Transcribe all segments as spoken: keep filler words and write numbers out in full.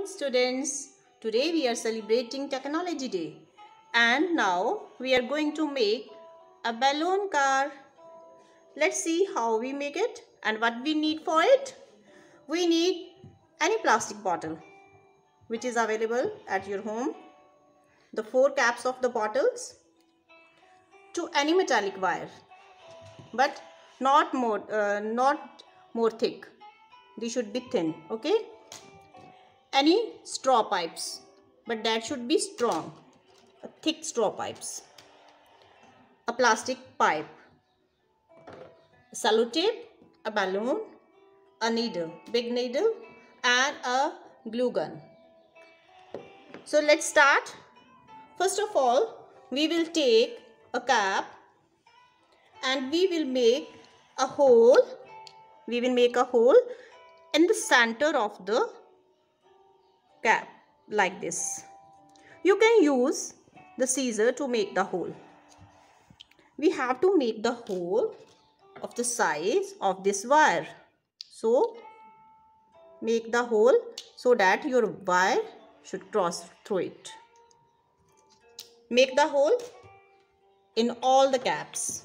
morning, students. Today we are celebrating Technology Day, and now we are going to make a balloon car. Let's see how we make it and what we need for it. We need any plastic bottle which is available at your home, the four caps of the bottles, to any metallic wire, but not more uh, not more thick. They should be thin, okay? Any straw pipes, but that should be strong, thick straw pipes, a plastic pipe, sellotape, a balloon, a needle, big needle, and a glue gun. So let's start. First of all, we will take a cap and we will make a hole. We will make a hole in the center of the cap like this. You can use the scissor to make the hole. We have to make the hole of the size of this wire. So make the hole so that your wire should cross through it. Make the hole in all the caps.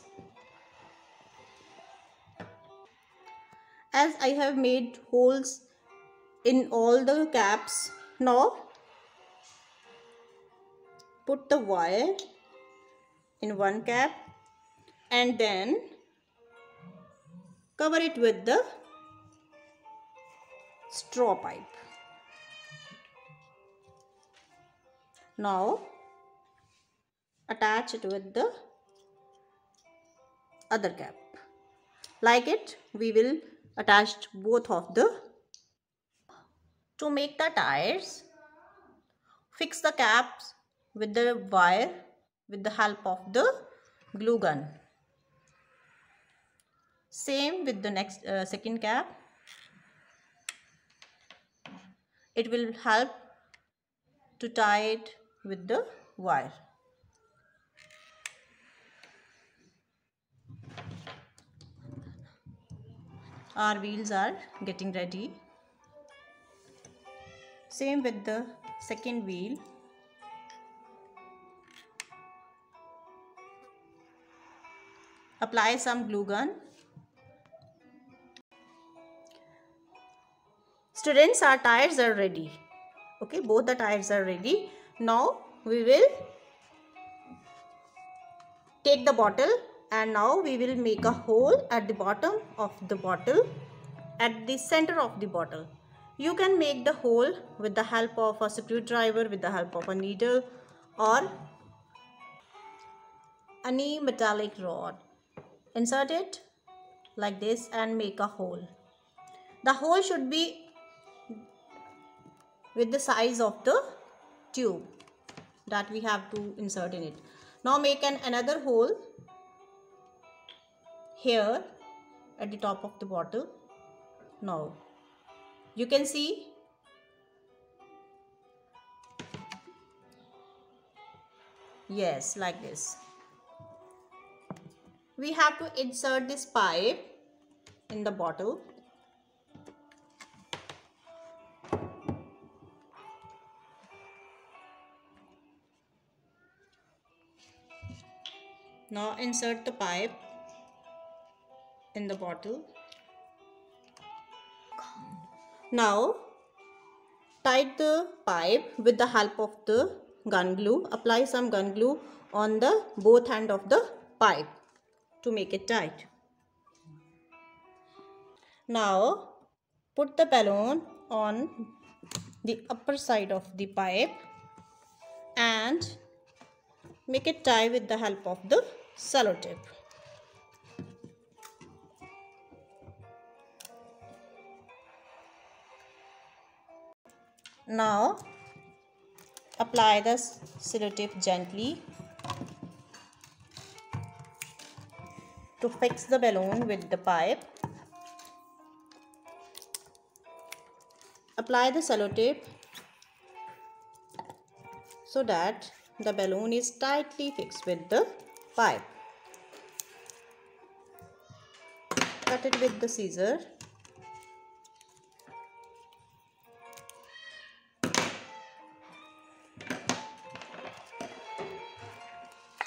As I have made holes in all the caps, now put the wire in one cap and then cover it with the straw pipe. Now attach it with the other cap. Like it, we will attach both of the. To make the tires, fix the caps with the wire with the help of the glue gun. Same with the next uh, second cap. It will help to tie it with the wire. Our wheels are getting ready. Same with the second wheel. Apply some glue gun. Students, our tires are ready. Okay, both the tires are ready. Now we will take the bottle and now we will make a hole at the bottom of the bottle, at the center of the bottle. You can make the hole with the help of a screwdriver, with the help of a needle or any metallic rod. Insert it like this and make a hole. The hole should be with the size of the tube that we have to insert in it. Now make an another hole here at the top of the bottle. Now you can see yes, like this. We have to insert this pipe in the bottle. Now insert the pipe in the bottle. Now tie the pipe with the help of the gun glue. Apply some gun glue on the both end of the pipe to make it tight. Now put the balloon on the upper side of the pipe and make it tie with the help of the sellotape. Now apply the sellotape gently to fix the balloon with the pipe. Apply the sellotape so that the balloon is tightly fixed with the pipe. Cut it with the scissor.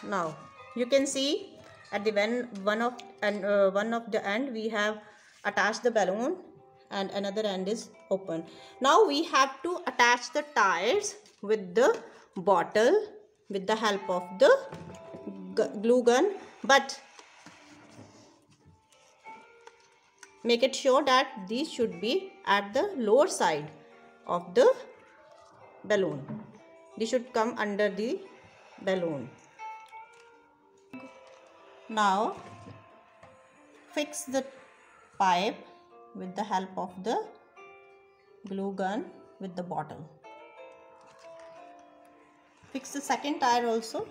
Now you can see at the one, one of and uh, one of the end we have attached the balloon and another end is open. Now we have to attach the tires with the bottle with the help of the glue gun, but make it sure that these should be at the lower side of the balloon. They should come under the balloon. Now fix the pipe with the help of the glue gun with the bottle. Fix the second tire also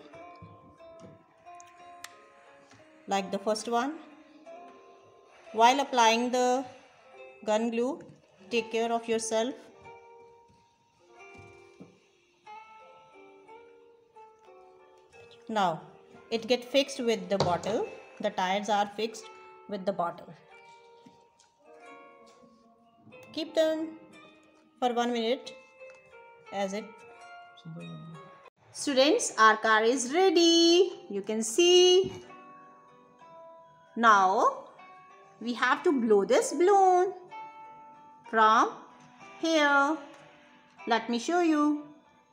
like the first one. While applying the gun glue, take care of yourself. Now it get fixed with the bottle. The tires are fixed with the bottle. Keep them for one minute as it. Students, our car is ready. You can see. Now we have to blow this balloon from here. Let me show you.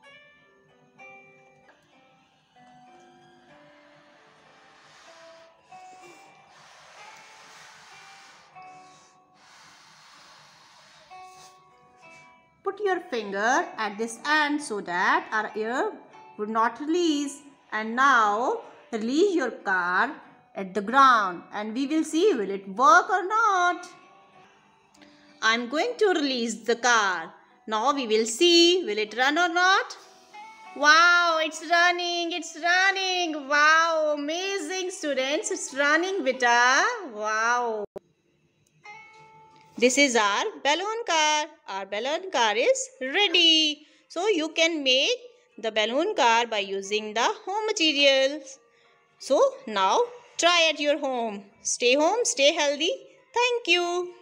Put your finger at this end so that our air would not release. And now release your car at the ground and we will see will it work or not. I'm going to release the car. Now we will see will it run or not. Wow, it's running, it's running. Wow, amazing students, it's running beta. Wow. This is our balloon car. Our balloon car is ready. So you can make the balloon car by using the home materials. So now try at your home. Stay home, stay healthy. Thank you.